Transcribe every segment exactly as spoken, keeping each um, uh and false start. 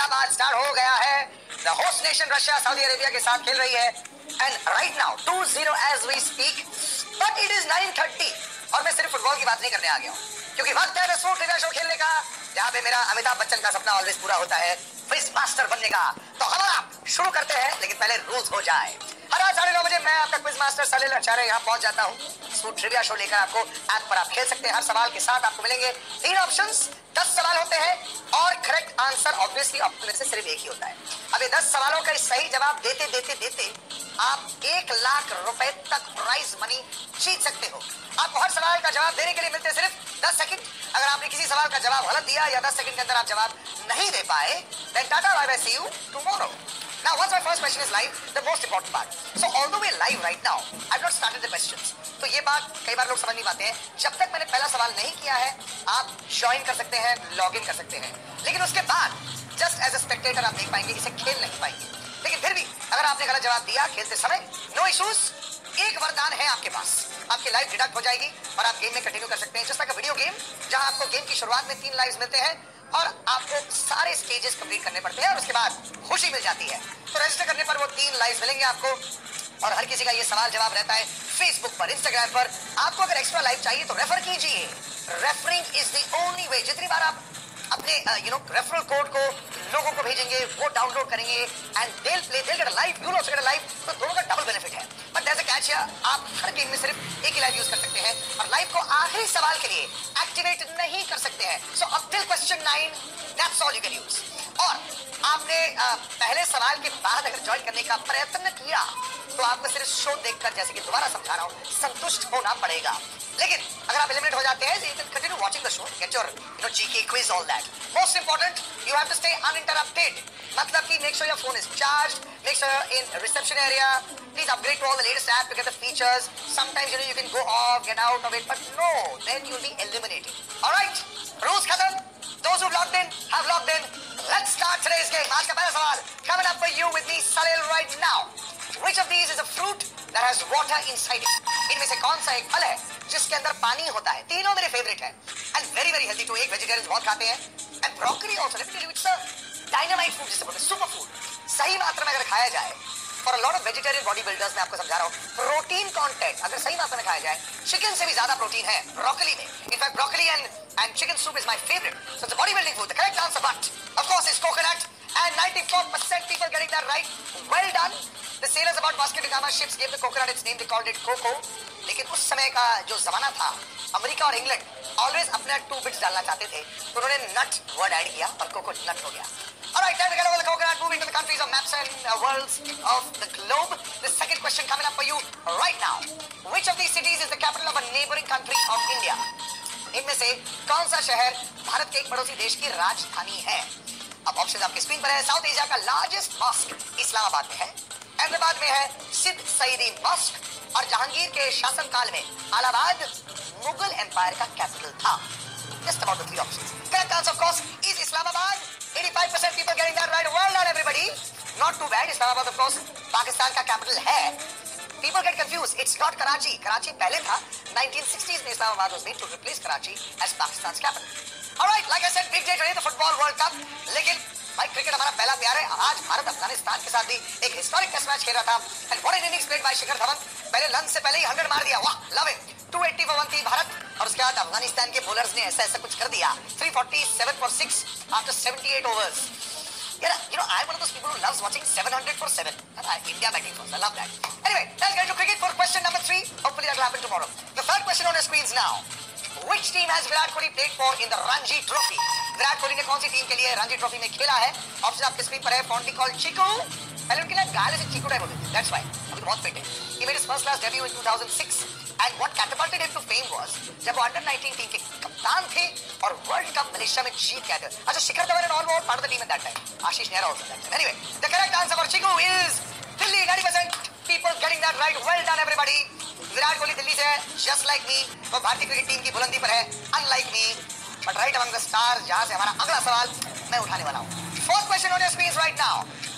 का match start हो गया है। The host nation Russia Saudi Arabia के साथ खेल रही है and right now two zero as we speak, but it is nine thirty और मैं सिर्फ फुटबॉल की बात नहीं करने आ गया हूँ, क्योंकि वक्त है स्वू ट्रिविया शो खेलने का, जहाँ पे मेरा अमिताभ बच्चन का सपना ऑलवेज पूरा होता है, क्विज मास्टर बनने का। तो हमारा शुरू करते हैं, लेकिन पहले रूल्स हो जाए। हर रात साढ़े नौ बजे मैं आपका क्विज मास्टर सलील आचार्य यहाँ पहुंच जाता हूँ स्वू ट्रिविया शो लेकर। आपको ऐप पर आप खेल सकते हैं। हर सवाल के साथ आपको मिलेंगे तीन ऑप्शंस, दस सवाल होते हैं और करेक्ट आंसर ऑब्वियसली ऑप्शन से सिर्फ एक ही होता है। अब ये दस सवालों का सही जवाब देते देते देते आप एक लाख रुपए तक प्राइज मनी जीत सकते हो। आपको हर सवाल का जवाब देने के लिए मिलते हैं सिर्फ दस सेकंड। अगर आपने किसी सवाल का जवाब गलत दिया या दस सेकंड के अंदर आप जवाब नहीं दे पाए, then tata bye bye, see you tomorrow. Now once my first question is live, the most important part. So although we're live right now, I've not started the questions. तो ये बात कई बार लोग समझ नहीं पाते हैं। जब तक मैंने पहला सवाल नहीं किया है, आप ज्वाइन कर सकते हैं, लॉग इन कर सकते हैं, लेकिन उसके बाद जस्ट एज ए स्पेक्टेटर आप देख पाएंगे, इसे खेल नहीं पाएंगे। लेकिन फिर भी अगर आपने गलत जवाब दिया खेलते समय, नो इश्यूज, एक वरदान है आपके पास, आपकी लाइफ डिडक्ट हो जाएगी और आप गेम में कंटिन्यू कर सकते हैं। जैसा कि वीडियो गेम, जहां आपको गेम की शुरुआत में तीन लाइव्स मिलते हैं और आपको सारे स्टेजेस कंप्लीट करने पड़ते हैं और उसके बाद खुशी मिल जाती है। तो रजिस्टर करने पर वो तीन लाइव्स मिलेंगे आपको और हर किसी का ये सवाल जवाब रहता है फेसबुक पर, इंस्टाग्राम पर। आपको अगर एक्स्ट्रा लाइव चाहिए तो रेफर कीजिए। Referring is the only way. जितनी बार आप अपने यू नो रेफरल कोड को लोगों को भेजेंगे, वो डाउनलोड करेंगे and they will play, they will get a life, you will also get a life, तो दोनों का डबल बेनिफिट है। But there is a catch here, आप हर गेम में सिर्फ एक ही लाइव यूज कर सकते हैं और लाइव को आखिरी सवाल के लिए एक्टिवेट नहीं कर सकते हैं। So up till question nine, that's all you can use. और आपने uh, पहले सवाल के बाद अगर ज्वाइन करने का प्रयत्न किया तो आपको सिर्फ शो देखकर, जैसे कि दोबारा समझा रहा हूं, संतुष्ट होना पड़ेगा। लेकिन अगर आप एलिमिनेट हो जाते हैं, you can continue watching the show, get your you know G K quiz, all that. Most important, you have to stay uninterrupted. मतलब कि make sure your phone is charged, make sure you're in reception area. Please upgrade to all the latest app to get the features. Sometimes you know you can go off, get out of it, but no, then you'll be eliminated. All right, rules खत्म. Those who logged in have logged in. Let's start today's game. आज का पहला सवाल coming up for you with me, Salil, right now. Which of these is a fruit that has water inside it? इनमें से कौन सा एक फल है जिसके अंदर पानी होता है? तीनों मेरे फेवरेट हैं and very very healthy too. एक वेजिटेरियंस बहुत खाते हैं and broccoli also. Let me tell you, it's a dynamite food, जिसे बोलते हैं super food. सही मात्रा में अगर खाया जाए, for a lot of vegetarian body builders, मैं आपको समझा रहा हूँ, प्रोटीन कंटेंट अगर सही मात्रा में खाया जाए, चिकन से भी ज्यादा प्रोटीन है ब्रोकली में। In fact, broccoli and and chicken soup is my favorite. So it's a bodybuilding food. The correct answer, but of course, is coconut. And ninety-four percent people getting that right. Well done. The sailors about Vasco da Gama ships gave the coconut its name. They called it cocoa. लेकिन उस समय का जो जमाना था, America और England always अपने two bits डालना चाहते थे, तो उन्होंने नट वर्ड ऐड किया और कोको नट हो गया। Alright, time to get over the coconut, move into the countries of maps and uh, worlds of the globe. The second question coming up for you right now. Which of these cities is the capital of a neighboring country of India? इनमें से कौन सा शहर भारत के एक पड़ोसी देश की राजधानी है? अब ऑप्शन आपकी स्क्रीन पर है। साउथ एशिया का लार्जेस्ट मॉस्क इस्लामाबाद में है, अहमदाबाद में है सिद्ध सईदी मॉस्क और जहांगीर के शासनकाल में इलाहाबाद मुगल एम्पायर का कैपिटल था। Just about the three options. Correct answer, of course, is Islamabad. eighty-five percent people getting that right. Well done, everybody. Not too bad. Islamabad, of course, Pakistan का कैपिटल है। People get confused. It's not Karachi. Karachi पहले था। nineteen sixties में Islamabad was made to replace Karachi as Pakistan's capital. All right, like I said, big day today, the football World Cup. लेकिन भाई cricket हमारा पहला प्यार है। आज भारत अफगानिस्तान के साथ भी एक हिस्टोरिक टेस्ट मैच खेल रहा था and what an innings played by Shikhar Dhawan. पहले लंच से पहले ही हंड्रेड मार दिया। वाह, love it. Two eighty four one थी भारत और उसके बाद अफगानिस्तान के बॉलर्स ने ऐसा ऐसा कुछ कर दिया। Three forty seven for six after seventy eight overs. Yeah, you know, I'm one of those people who loves watching seven hundred for seven. Uh, India batting first. I love that. Anyway, let's get to cricket for question number three. Hopefully that will happen tomorrow. The third question on your screens now. Which team has Virat Kohli played for in the Ranji Trophy? Virat Kohli ने कौन सी team के लिए Ranji trophy में खेला है? Option आपके screen पर है। फॉन्टी कॉल्ड चिकू, पहले उनके लिए गाले से चिकू टाइप होते थे, दैट्स व्हाई अभी बहुत फिट है। He made his first class debut in two thousand six and what catapulted him to fame was जब वो अंडर नाइनटीन टीम के कप्तान थे और वर्ल्ड कप मलेशिया में जीत गए थे। अच्छा, Shikhar Dhawan and all were part of the team at that time. Ashish Nehra also that time. Anyway, the correct answer for Chiku is Delhi. ninety percent people getting that right. Well done everybody. Virat Kohli Delhi से है, just like me. वो भारतीय cricket team की बुलंदी पर है, unlike me. But right among the stars, जहां से हमारा अगला सवाल मैं उठाने वाला हूँ। Fourth question on your screens right now.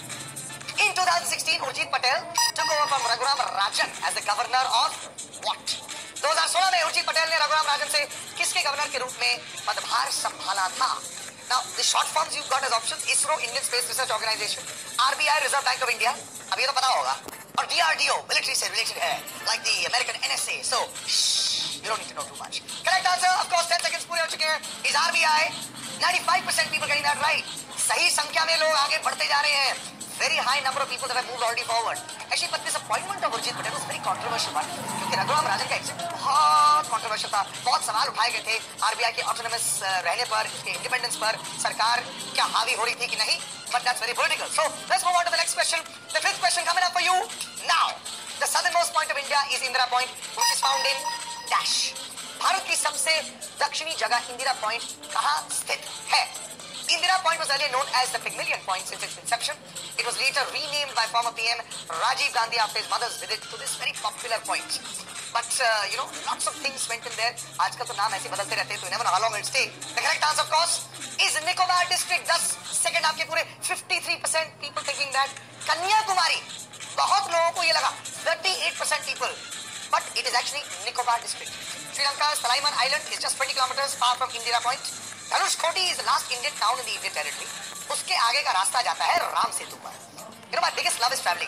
In twenty sixteen, Urjit Patel took over from Raghuram Rajan as the governor of what? दो हज़ार सोलह में उर्जित पटेल ने रघुराम राजन से किसके गवर्नर के रूप में पदभार संभाला था? Now, the short forms you've got as options: ISRO, Indian Space Research Organization; R B I, Reserve Bank of India. अब ये तो पता होगा. और D R D O, military से related है, like the American N S A. So, shh, you don't need to know too much. Correct answer, of course, ten seconds पूरे हो चुके हैं. Is R B I. ninety-five percent people getting that right. सही संख्या में लोग आगे बढ़ते जा रहे हैं. Very high number of people that have moved already forward. Actually, but this appointment of Urjit Patel was very controversial one. क्योंकि रघुराम राजन का exit बहुत controversial था. बहुत सवाल उठाए गए थे R B I के autonomous रहने पर, उसके independence पर, सरकार क्या हावी हो रही थी कि नहीं. But that's very political. So let's move on to the next question. The fifth question coming up for you now. The southernmost point of India is Indira Point, which is found in dash. Bharat की सबसे दक्षिणी जगह Indira point कहाँ स्थित है? Indira Point was earlier known as the Pygmalion Point since its inception. It was later renamed by former P M Rajiv Gandhi after his mother's visit to this very popular point. But uh, you know, lots of things went in there. आजकल तो नाम ऐसे बदलते रहते हैं, तो you never know how long it'll stay. The correct answer, of course, is Nicobar district. ten second आपके पूरे fifty-three percent people thinking that. Kanyakumari, बहुत लोगों को ये लगा. thirty-eight percent people, but it is actually Nicobar district. Sri Lanka's Salaiman Island is just twenty kilometers far from Indira Point. Dhanushkoti is the last Indian town in the Indian territory. उसके आगे का रास्ता जाता है राम सेतु पर. You know, my biggest love is traveling.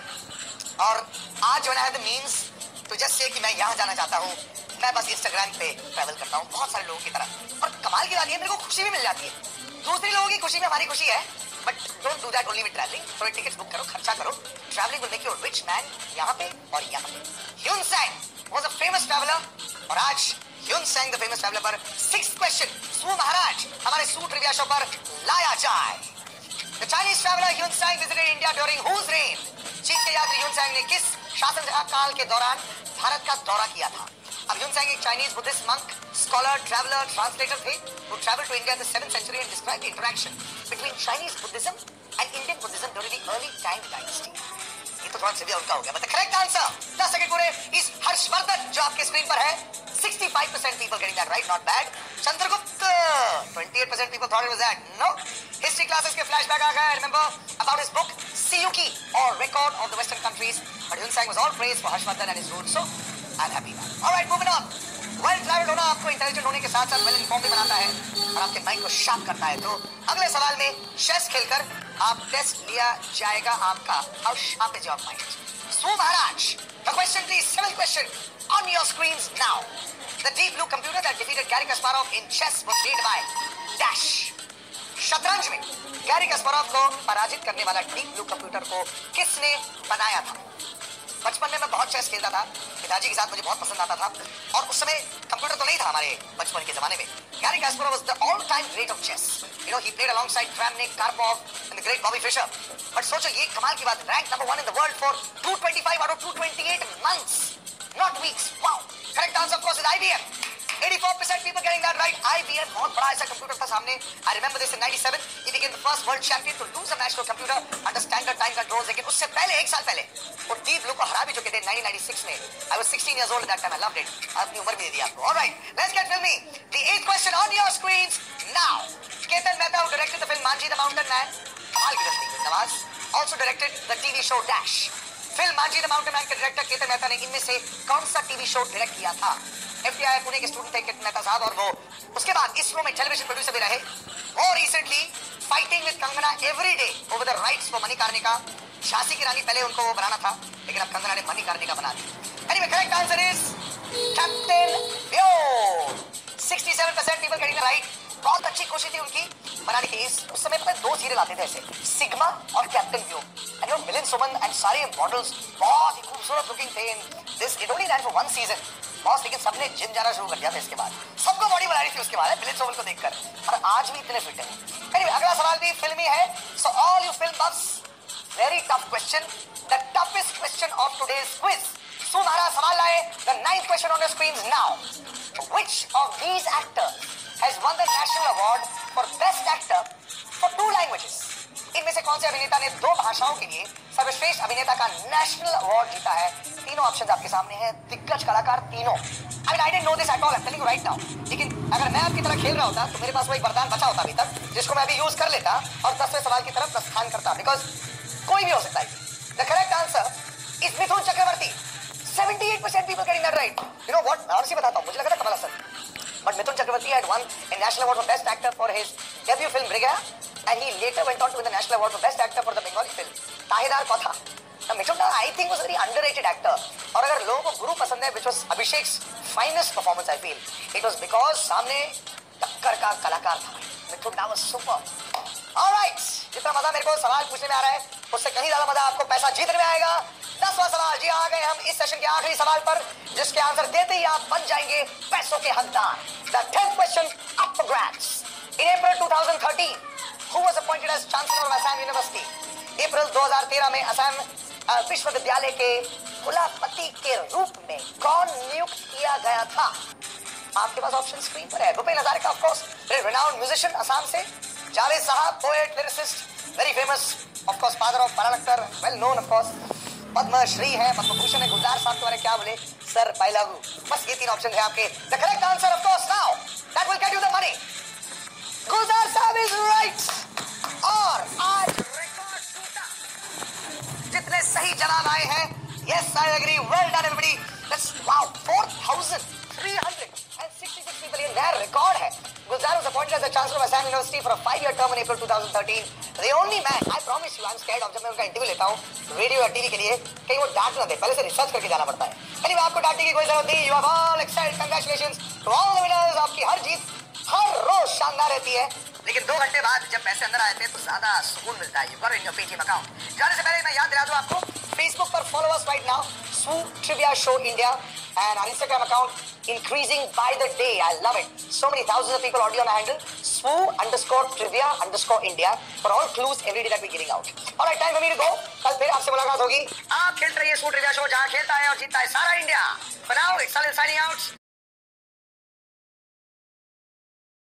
और आज when I have the means to just say कि मैं यहाँ जाना चाहता हूँ, मैं बस Instagram पे travel करता हूँ बहुत सारे लोगों की तरह. और कमाल की बात ये मेरे को खुशी भी मिल जाती है. दूसरे लोगों की खुशी में हमारी खुशी है. But don't do that only with traveling. थोड़े tickets book करो, खर्चा करो. Traveling will make you a rich man यहाँ पे और यहाँ पे. Hyun Sang was a famous traveler और आज Hyun Sang the famous traveler पर sixth question Swoo महाराज हमारे Swoo trivia show पर लाया जाए. The Chinese traveler Hyun Sang visited India during whose reign? चीन के यात्री Hyun Sang ने किस शासन काल के दौरान भारत का दौरा किया था? अब Hyun Sang एक Chinese Buddhist monk, scholar, traveler, translator थे who traveled to India in the seventh century and described the interaction between Chinese Buddhism and Indian Buddhism during the early Tang dynasty. ये तो थोड़ा trivia उनका हो गया. But the correct answer, ten second पूरे, is Harshvardhan जो आपके screen पर है. sixty-five percent people getting that right, not bad. Chandragupta, twenty-eight percent people thought it was that. No. History classes के flashback आ गया. I remember about his book Siyuki or Record of the Western Countries. But Hyun Sang was all praised for Harshvardhan and his rule, so I'm happy now. All right, moving on. Well traveled होना आपको intelligent होने के साथ साथ well informed भी बनाता है और आपके माइंड को शार्प करता है. तो अगले सवाल में चेस खेलकर आप टेस्ट लिया जाएगा आपका. How sharp is your mind? Swoo Maharaj, the question please, seventh question on your screens now. The deep blue computer that defeated Garry Kasparov in chess was made by dash. शतरंज में Gary kasparov को पराजित करने वाला deep blue computer को किसने बनाया था? बचपन में मैं बहुत चेस खेलता था, पिताजी के साथ मुझे बहुत पसंद आता था. और उस समय कंप्यूटर तो नहीं था हमारे बचपन के जमाने में. Garry Kasparov was the all-time great of chess. You know, he played alongside Kramnik, Karpov, and the great Bobby Fischer. But सोचो ये कमाल की बात, ranked number one in the world for two twenty-five out of two twenty-eight months, not weeks. Wow. Correct answer of course is I B M. eighty-four percent people getting that right. I B M बहुत बड़ा ऐसा computer था सामने. I remember this in ninety-seven. He became the first world champion to lose a match to a computer under standard time controls. लेकिन उससे पहले एक साल पहले वो डीप ब्लू को हरा भी चुके थे nineteen ninety-six में. I was sixteen years old at that time. I loved it. अपनी उम्र भी दे दी आपको. All right, let's get filmy. The eighth question on your screens now. Ketan Mehta, who directed the film Manji the Mountain Man, कमाल की film थी. Nawaz also directed the T V show Dash. Film Manjhi the mountain man के director Ketan Mehta ने इनमें से कौन सा TV show direct किया था? एफटीआई पुणे के स्टूडेंट थे केतन मेहता साहब और वो उसके बाद इसरो में टेलीविजन प्रोड्यूसर भी रहे. और recently fighting with Kangana every day over the rights for Manikarnika. Jhansi की रानी पहले उनको वो बनाना था लेकिन अब कंगना ने मणिकर्णिका बना दी. Anyway correct answer is Captain Vyom. sixty-seven percent people getting the right. बहुत अच्छी कोशिश थी उनकी बनाने की. उस समय पता है दो सीरियल आते थे ऐसे, सिग्मा और Captain Vyom. And you know Milind Soman and सारे मॉडल्स बहुत ही खूबसूरत लुकिंग थे in this. It only ran for one season boss, लेकिन सबने जिम जाना शुरू कर दिया था इसके बाद. सबको बॉडी बना रही थी उसके बाद मिलिंद सुमन को देखकर, और आज भी इतने फिट हैं. एनीवे अगला सवाल भी फिल्मी है. So all you film buffs, very tough question, the toughest question of today's quiz. सुमारा सवाल लाए. The ninth question on your screens now. Which of these actors has won the national award for best actor for two languages? इनमें से कौन से अभिनेता ने दो भाषाओं के लिए सर्वश्रेष्ठ अभिनेता का नेशनल अवार्ड जीता है? तीनों ऑप्शंस आपके सामने हैं. दिग्गज कलाकार तीनों. I mean, I didn't know this at all. I'm telling you right now. लेकिन अगर मैं आपकी तरह खेल रहा होता तो मेरे पास वो एक वरदान बचा होता अभी तक जिसको मैं अभी यूज कर लेता और दसवें सवाल की तरफ प्रस्थान करता. बिकॉज कोई भी हो सकता है. The correct answer is Mithun Chakraborty. seventy-eight percent people getting that right. You know what? मैं और सी बताता हूँ. मुझे लगा था Kamal Haasan. But Mithun Chakravarti had won a national award for best actor for his debut film BRAINBAAZI, and he later went on to win the national award for best actor for the Bengali film Tahedar Kotha. Now Mithun, I think, was a very underrated actor. और अगर लोगों को गुरु पसंद है, which was Abhishek's finest performance, I feel it was because सामने टक्कर का कलाकार था. Mithun was super. All right, जितना मजा मेरे को सवाल पूछने में आ रहा है, उससे कहीं ज्यादा मजा आपको पैसा जीतने में आएगा. दसवां सवाल. जी आ गए हम इस सेशन के आखिरी सवाल पर, जिसके आंसर देते ही आप बन जाएंगे पैसों के हकदार. The tenth question up for grabs. In April twenty thirteen, who was appointed as Chancellor of Assam University? अप्रैल दो हज़ार तेरह में असम विश्वविद्यालय के कुलपति के रूप में कौन नियुक्त किया गया था? आपके पास ऑप्शन स्क्रीन पर है. Bhupen Hazarika, of course, renowned musician Assam से. Javed sahab, poet, lyricist, very famous, of course, father of पारा Akhtar, well known, of course. Padma Shri है, पद्मभूषण है. गुलजार साहब के बारे में क्या बोले? सर पाइलागू. बस ये तीन ऑप्शन है आपके. The correct answer, of course, now that will get you the money. Gulzar sahab is right. और आज रिकॉर्ड टूटा. जितने सही जवाब आए हैं, yes I agree, well done everybody. That's wow, four thousand three hundred sixty-six people. ये नया रिकॉर्ड है. Gulzar was appointed as the Chancellor of Assam University for a five-year term in April twenty thirteen. The only man, I promise you, I'm scared of जब मैं उनका interview लेता हूँ radio या TV के लिए, कहीं वो डांट ना दे, पहले से रिसर्च करके जाना पड़ता है. Anyway, आपको डांटने की कोई जरूरत नहीं. You have all excelled. Congratulations to all the winners. आपकी हर जीत हर रोज शानदार रहती है, लेकिन दो घंटे बाद जब पैसे अंदर आए थे तो ज्यादा सुकून मिलता है. You got it in your Paytm account. जाने से पहले मैं याद दिला दूं आपको, फेसबुक पर follow us right now, Swoo Trivia Show India, and our Instagram account increasing by the day. I love it. So many thousands of people already on the handle Swoo underscore Trivia underscore India for all clues every day that we're giving out. All right, time for me to go. कल फिर आपसे मुलाकात होगी. आप खेलते रहिए Swoo Trivia Show, जहाँ खेलता है और जीतता है सारा India. For now, it's Salil signing out.